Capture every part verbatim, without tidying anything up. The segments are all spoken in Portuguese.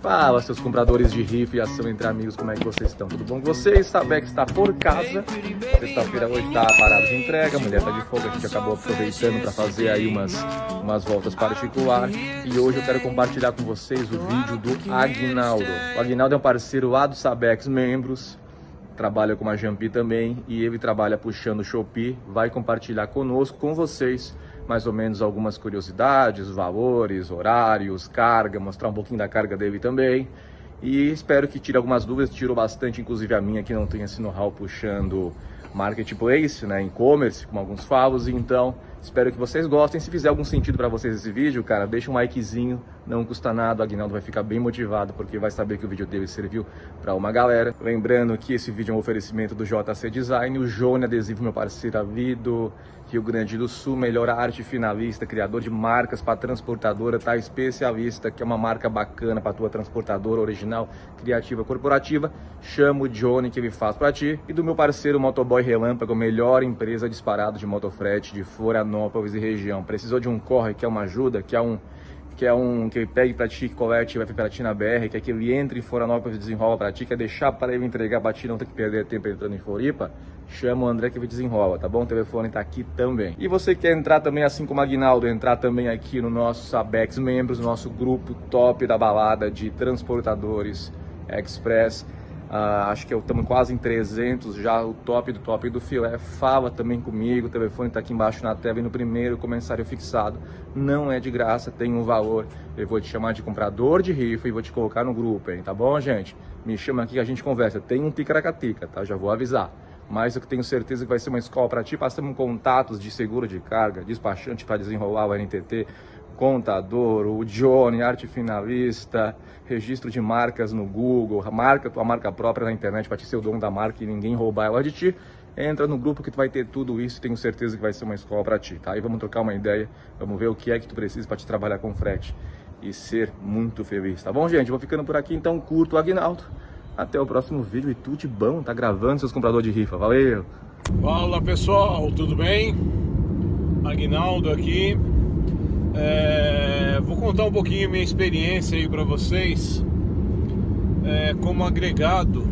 Fala, seus compradores de rifa e ação entre amigos, como é que vocês estão? Tudo bom com vocês? Sabex está por casa. Sexta-feira hoje tá parado de entrega, a mulher tá de folga, a gente acabou aproveitando para fazer aí umas, umas voltas particulares. E hoje eu quero compartilhar com vocês o vídeo do Aguinaldo. O Aguinaldo é um parceiro lá do Sabex Membros, trabalha com a Jampi também, e ele trabalha puxando o Shopee. Vai compartilhar conosco, com vocês, mais ou menos algumas curiosidades, valores, horários, carga, mostrar um pouquinho da carga dele também. E espero que tire algumas dúvidas, tirou bastante, inclusive a minha, que não tem esse know-how puxando marketplace, né, e-commerce, com alguns favos. Então, espero que vocês gostem. Se fizer algum sentido para vocês esse vídeo, cara, deixa um likezinho, não custa nada. O Aguinaldo vai ficar bem motivado, porque vai saber que o vídeo dele serviu para uma galera. Lembrando que esse vídeo é um oferecimento do J C Design, o Jone Adesivo, meu parceiro ali do Rio Grande do Sul, melhor arte finalista, criador de marcas para transportadora, tá? Especialista, que é uma marca bacana para tua transportadora, original, criativa, corporativa. Chama o Johnny, que ele faz para ti. E do meu parceiro Motoboy Relâmpago, melhor empresa disparado de motofrete de Florianópolis e região. Precisou de um corre, que é uma ajuda, que é um que é um que ele pegue para ti, que colete, vai para ti na B R, que é que ele entre em Florianópolis e desenrola para ti, quer deixar para ele entregar para ti, não ter que perder tempo entrando em Floripa, chama o André que ele desenrola, tá bom? O telefone tá aqui também. E você quer entrar também, assim como o Aguinaldo, entrar também aqui no nosso Sabex Membros, nosso grupo top da balada de transportadores express. Uh, acho que estamos quase em trezentos já, o top do top do filé. Fala também comigo, o telefone está aqui embaixo na tela e no primeiro comentário fixado. Não é de graça, tem um valor. Eu vou te chamar de comprador de rifa e vou te colocar no grupo, hein? Tá bom, gente? Me chama aqui que a gente conversa. Tem um ticaracatica, tá? Já vou avisar. Mas eu tenho certeza que vai ser uma escola para ti. Passamos contatos de seguro de carga, despachante para desenrolar o N T T, contador, o Johnny, arte finalista, registro de marcas no Google, marca tua marca própria na internet para te ser o dono da marca e ninguém roubar ela de ti. Entra no grupo que tu vai ter tudo isso e tenho certeza que vai ser uma escola para ti, tá? E vamos trocar uma ideia, vamos ver o que é que tu precisa para te trabalhar com frete e ser muito feliz, tá bom, gente? Vou ficando por aqui, então curto o Aguinaldo. Até o próximo vídeo e tudo de bom, tá gravando seus compradores de rifa, valeu! Fala pessoal, tudo bem? Aguinaldo aqui. É, vou contar um pouquinho a minha experiência aí para vocês, é, como agregado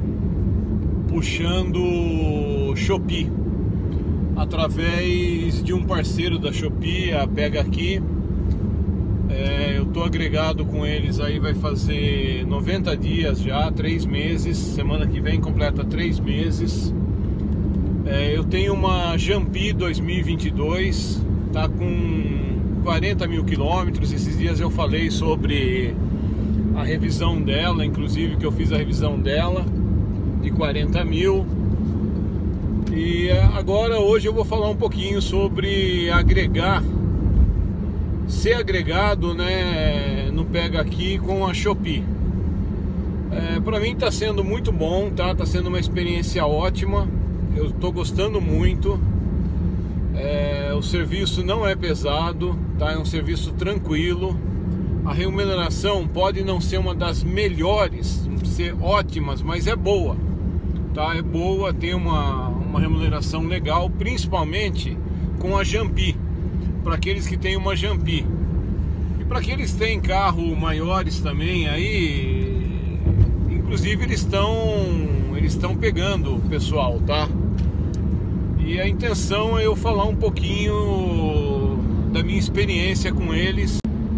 puxando Shopee através de um parceiro da Shopee, a Pega Aqui. É, eu tô agregado com eles aí, vai fazer noventa dias já, três meses. Semana que vem completa três meses. É, eu tenho uma Jampi dois mil e vinte e dois, tá com quarenta mil quilômetros. Esses dias eu falei sobre a revisão dela, inclusive que eu fiz a revisão dela de quarenta mil. E agora hoje eu vou falar um pouquinho sobre agregar, ser agregado, né, no Pega Aqui com a Shopee. É, para mim tá sendo muito bom, tá? Tá sendo uma experiência ótima. Eu tô gostando muito. É, o serviço não é pesado, tá? É um serviço tranquilo. A remuneração pode não ser uma das melhores, não ser ótimas, mas é boa, tá? É boa, tem uma, uma remuneração legal, principalmente com a Jampi, para aqueles que têm uma Jampi. E para aqueles que têm carro maiores também, aí, inclusive eles estão eles estão pegando o pessoal, tá? E a intenção é eu falar um pouquinho da minha experiência com eles.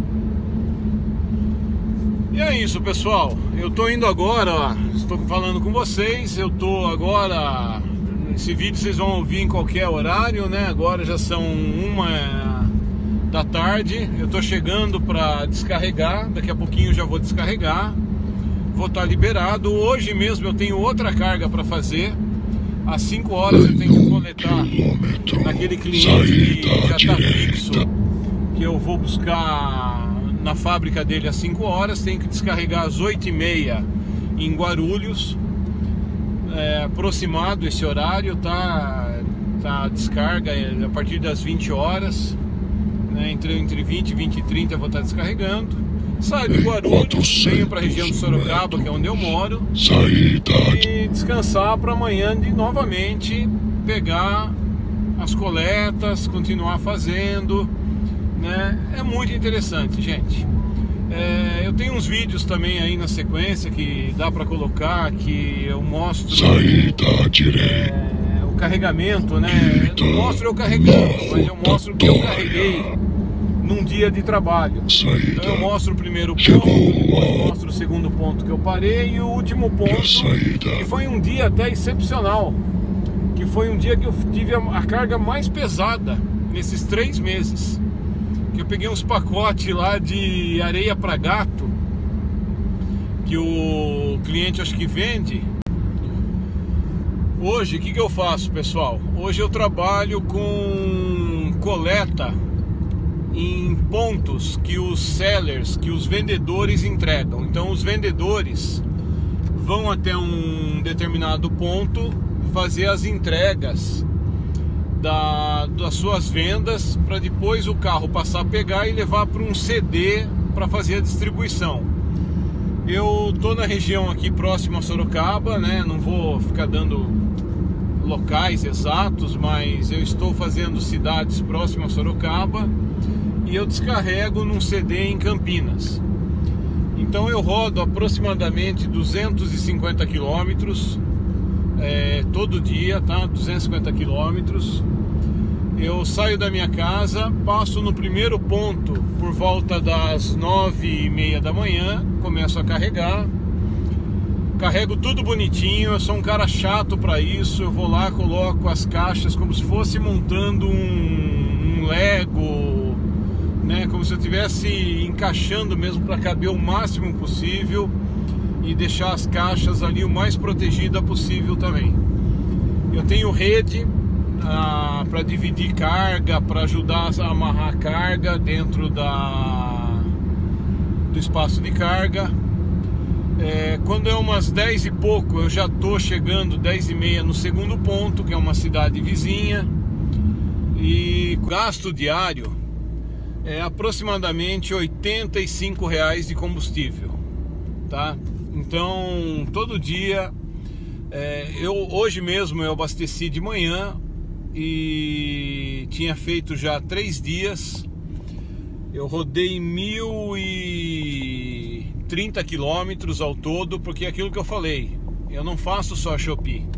E é isso, pessoal. Eu tô indo agora, ó, estou falando com vocês. Eu tô agora, esse vídeo vocês vão ouvir em qualquer horário, né? Agora já são uma da tarde. Eu tô chegando para descarregar. Daqui a pouquinho eu já vou descarregar. Vou estar liberado. Hoje mesmo eu tenho outra carga para fazer. Às cinco horas eu tenho que coletar naquele cliente que já está fixo, que eu vou buscar na fábrica dele às cinco horas. Tenho que descarregar às oito e meia em Guarulhos. É, aproximado esse horário, tá? Tá descarga a partir das vinte horas, né? entre, entre vinte e vinte e trinta eu vou estar descarregando. Saio de Guarulhos, venho para a região de Sorocaba, que é onde eu moro, e descansar para amanhã de novamente pegar as coletas, continuar fazendo, né? É muito interessante, gente. É, eu tenho uns vídeos também aí na sequência que dá para colocar, que eu mostro saída direita, é, o carregamento, né? Eu não mostro eu carregando, mas eu mostro o que eu carreguei num dia de trabalho. saída, Então eu mostro o primeiro ponto, Chegou. depois mostro o segundo ponto que eu parei e o último ponto, saída, que foi um dia até excepcional, que foi um dia que eu tive a, a carga mais pesada nesses três meses. Que eu peguei uns pacotes lá de areia para gato, que o cliente acho que vende. Hoje, o que, que eu faço, pessoal? Hoje eu trabalho com coleta em pontos que os sellers, que os vendedores entregam. Então os vendedores vão até um determinado ponto fazer as entregas da, das suas vendas, para depois o carro passar a pegar e levar para um C D para fazer a distribuição. Eu tô na região aqui próximo a Sorocaba, né? Não vou ficar dando locais exatos, mas eu estou fazendo cidades próximas a Sorocaba e eu descarrego num C D em Campinas. Então eu rodo aproximadamente duzentos e cinquenta quilômetros é, todo dia, tá? duzentos e cinquenta quilômetros. Eu saio da minha casa, passo no primeiro ponto por volta das nove e meia da manhã, começo a carregar, carrego tudo bonitinho. Eu sou um cara chato para isso. Eu vou lá, coloco as caixas como se fosse montando um, um Lego, né? Como se eu estivesse encaixando mesmo para caber o máximo possível e deixar as caixas ali o mais protegida possível também. Eu tenho rede ah, para dividir carga, para ajudar a amarrar a carga dentro da, do espaço de carga. É, quando é umas dez e pouco, eu já estou chegando dez e meia no segundo ponto, que é uma cidade vizinha, e gasto diário é aproximadamente oitenta e cinco reais de combustível, tá? Então todo dia, é, eu hoje mesmo eu abasteci de manhã e tinha feito já três dias. Eu rodei mil e trinta quilômetros ao todo, porque é aquilo que eu falei, eu não faço só a Shopee.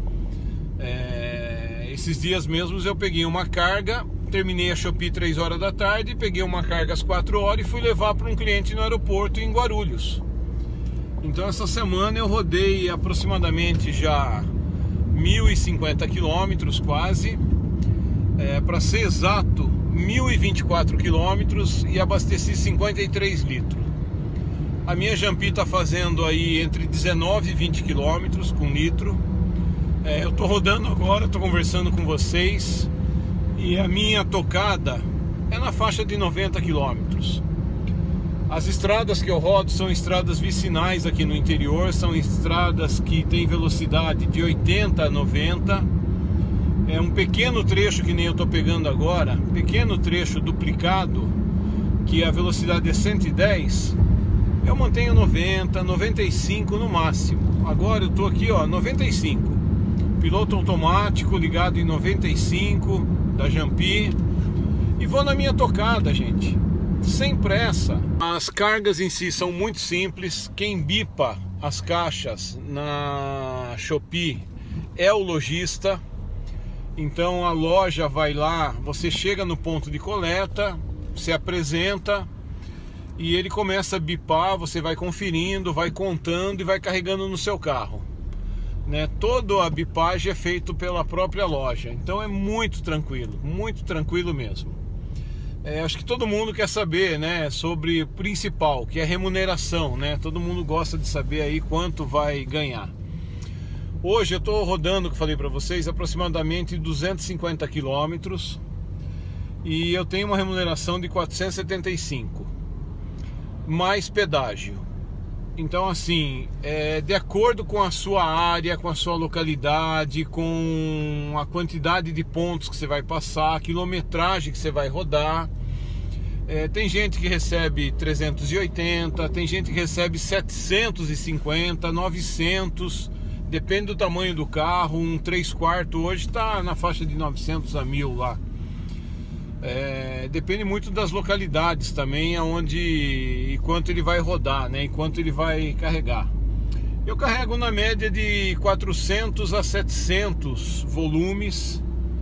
É, esses dias mesmos eu peguei uma carga, terminei a Shopee três horas da tarde, peguei uma carga às quatro horas e fui levar para um cliente no aeroporto em Guarulhos. Então essa semana eu rodei aproximadamente já mil e cinquenta quilômetros quase, é, para ser exato, mil e vinte e quatro quilômetros, e abasteci cinquenta e três litros. A minha Jampi está fazendo aí entre dezenove e vinte quilômetros com litro. É, eu estou rodando agora, estou conversando com vocês, e a minha tocada é na faixa de noventa quilômetros. As estradas que eu rodo são estradas vicinais aqui no interior, são estradas que têm velocidade de oitenta a noventa. É um pequeno trecho que nem eu estou pegando agora, pequeno trecho duplicado, que a velocidade é cento e dez, eu mantenho noventa, noventa e cinco no máximo. Agora eu estou aqui, ó, noventa e cinco. Piloto automático ligado em noventa e cinco da Jampi, e vou na minha tocada, gente, sem pressa. As cargas em si são muito simples. Quem bipa as caixas na Shopee é o lojista. Então a loja vai lá, você chega no ponto de coleta, se apresenta e ele começa a bipar, você vai conferindo, vai contando e vai carregando no seu carro, né? Toda a bipagem é feita pela própria loja, então é muito tranquilo, muito tranquilo mesmo. É, acho que todo mundo quer saber, né, sobre o principal, que é a remuneração, né? Todo mundo gosta de saber aí quanto vai ganhar. Hoje eu estou rodando, que eu falei para vocês, aproximadamente duzentos e cinquenta quilômetros, e eu tenho uma remuneração de quatrocentos e setenta e cinco, mais pedágio. Então assim, é, de acordo com a sua área, com a sua localidade, com a quantidade de pontos que você vai passar, a quilometragem que você vai rodar, é, tem gente que recebe trezentos e oitenta, tem gente que recebe setecentos e cinquenta, novecentos, depende do tamanho do carro. Um três quartos hoje está na faixa de novecentos a mil lá. É, depende muito das localidades também, aonde e quanto ele vai rodar, né? E quanto ele vai carregar. Eu carrego na média de quatrocentos a setecentos volumes.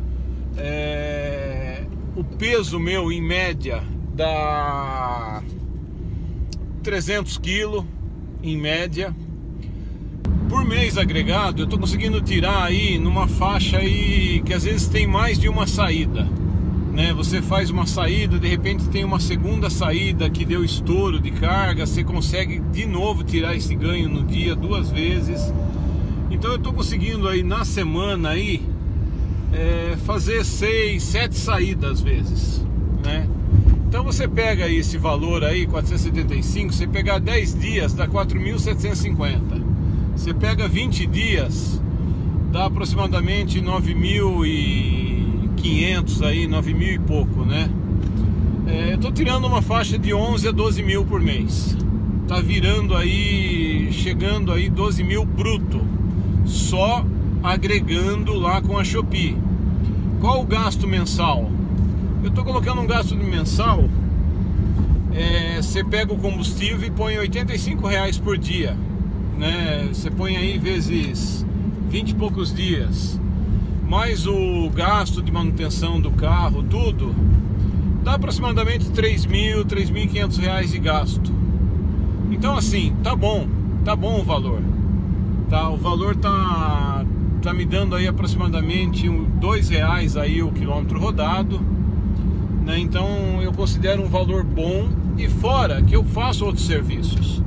É, o peso meu em média dá trezentos quilos em média. Por mês agregado eu tô conseguindo tirar aí numa faixa aí que às vezes tem mais de uma saída, né? Você faz uma saída, de repente tem uma segunda saída que deu estouro de carga, você consegue de novo tirar esse ganho no dia duas vezes. Então eu tô conseguindo aí na semana aí é, fazer seis, sete saídas às vezes, né? Então você pega aí esse valor aí, quatrocentos e setenta e cinco, você pegar dez dias dá quatro mil setecentos e cinquenta. Você pega vinte dias, dá aproximadamente nove mil e quinhentos aí, nove mil e pouco, né? É, eu tô tirando uma faixa de onze a doze mil por mês. Tá virando aí, chegando aí doze mil bruto, só agregando lá com a Shopee. Qual o gasto mensal? Eu tô colocando um gasto mensal, é, você pega o combustível e põe oitenta e cinco reais por dia, né? Você põe aí vezes vinte e poucos dias, mais o gasto de manutenção do carro, tudo, dá aproximadamente três mil, três mil e quinhentos reais de gasto. Então assim, tá bom, tá bom o valor, tá? O valor tá, tá me dando aí aproximadamente dois reais aí o quilômetro rodado, né? Então eu considero um valor bom, e fora que eu faço outros serviços.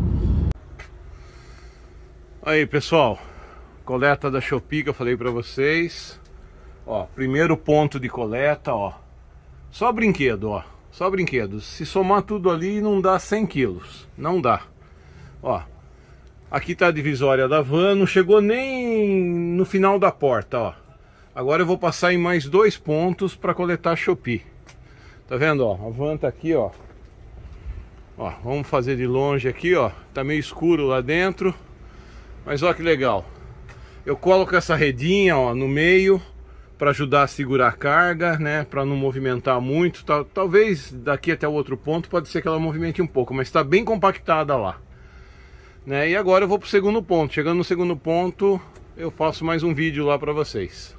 Aí pessoal, coleta da Shopee que eu falei pra vocês. Ó, primeiro ponto de coleta, ó, só brinquedo, ó, só brinquedos. Se somar tudo ali não dá cem quilos, não dá. Ó, aqui tá a divisória da van, não chegou nem no final da porta, ó. Agora eu vou passar em mais dois pontos para coletar a Shopee. Tá vendo, ó, a van tá aqui, ó. Ó, vamos fazer de longe aqui, ó. Tá meio escuro lá dentro, mas ó que legal. Eu coloco essa redinha, ó, no meio para ajudar a segurar a carga, né, para não movimentar muito. Tal, talvez daqui até o outro ponto pode ser que ela movimente um pouco, mas está bem compactada lá, né? E agora eu vou pro segundo ponto. Chegando no segundo ponto, eu faço mais um vídeo lá para vocês.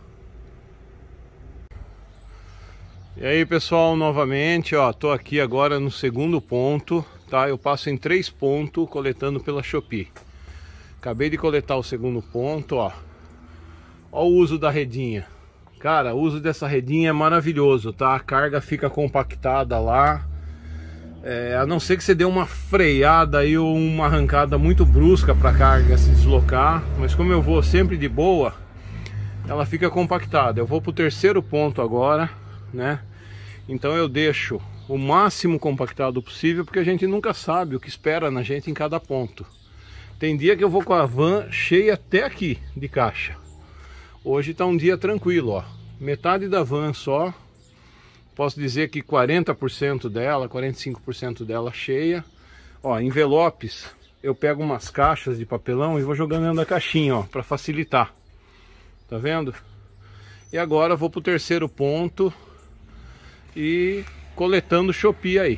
E aí pessoal, novamente, ó, tô aqui agora no segundo ponto, tá? Eu passo em três pontos coletando pela Shopee. Acabei de coletar o segundo ponto, ó. Ó o uso da redinha. Cara, o uso dessa redinha é maravilhoso, tá? A carga fica compactada lá. É, a não ser que você dê uma freada aí ou uma arrancada muito brusca para a carga se deslocar. Mas como eu vou sempre de boa, ela fica compactada. Eu vou pro terceiro ponto agora, né? Então eu deixo o máximo compactado possível, porque a gente nunca sabe o que espera na gente em cada ponto. Tem dia que eu vou com a van cheia até aqui de caixa. Hoje tá um dia tranquilo, ó. Metade da van só. Posso dizer que quarenta por cento dela, quarenta e cinco por cento dela cheia. Ó, envelopes, eu pego umas caixas de papelão e vou jogando dentro da caixinha, ó, para facilitar. Tá vendo? E agora vou pro terceiro ponto e coletando Shopee aí.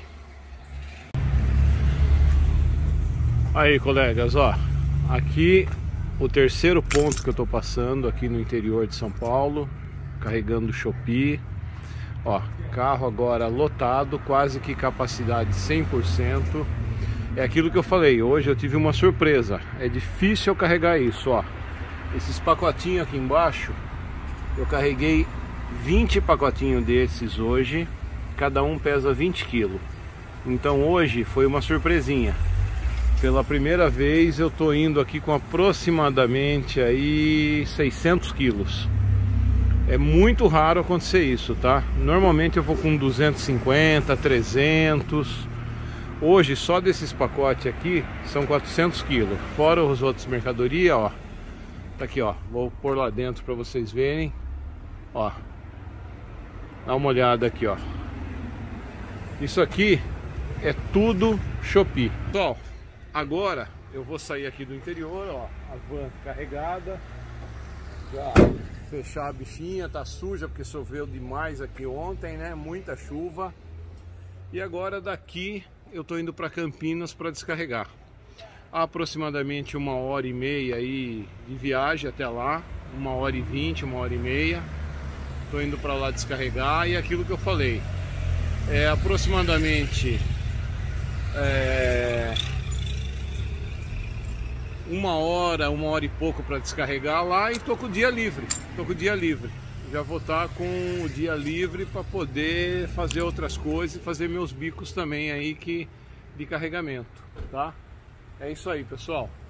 Aí, colegas, ó, aqui o terceiro ponto que eu tô passando aqui no interior de São Paulo, carregando Shopee. Ó, carro agora lotado, quase que capacidade cem por cento. É aquilo que eu falei, hoje eu tive uma surpresa. É difícil eu carregar isso, ó. Esses pacotinhos aqui embaixo, eu carreguei vinte pacotinhos desses hoje. Cada um pesa vinte quilos. Então hoje foi uma surpresinha. Pela primeira vez eu tô indo aqui com aproximadamente aí seiscentos quilos. É muito raro acontecer isso, tá? Normalmente eu vou com duzentos e cinquenta, trezentos. Hoje só desses pacotes aqui são quatrocentos quilos. Fora os outros mercadoria, ó. Tá aqui, ó. Vou pôr lá dentro para vocês verem. Ó. Dá uma olhada aqui, ó. Isso aqui é tudo Shopee. Pessoal, agora eu vou sair aqui do interior, ó. A van carregada. Já fechar a bichinha, tá suja porque choveu demais aqui ontem, né? Muita chuva. E agora daqui eu tô indo para Campinas para descarregar. Há aproximadamente uma hora e meia aí de viagem até lá, uma hora e vinte, uma hora e meia. Tô indo para lá descarregar e aquilo que eu falei, é aproximadamente é, uma hora, uma hora e pouco para descarregar lá e tô com o dia livre. Tô com o dia livre. Já vou estar com o dia livre para poder fazer outras coisas e fazer meus bicos também aí que de carregamento, tá? É isso aí, pessoal.